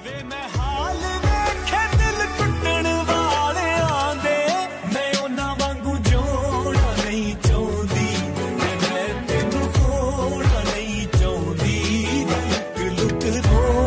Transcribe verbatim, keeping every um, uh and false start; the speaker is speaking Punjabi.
ਵੇ ਮੈਂ ਹਾਲ ਵੇਖੇ ਦਿਲ ਟੁੱਟਣ ਵਾਲਿਆਂ ਦੇ, ਮੈਂ ਉਹਨਾਂ ਵਾਂਗੂ ਜਿਉਣਾ ਨਹੀਂ ਚਾਹੁੰਦੀ, ਮੈਂ ਤੈਨੂੰ ਖੋਣਾ ਨਹੀਂ ਚਾਹੁੰਦੀ, ਲੁਕ ਲੁਕ ਰੋ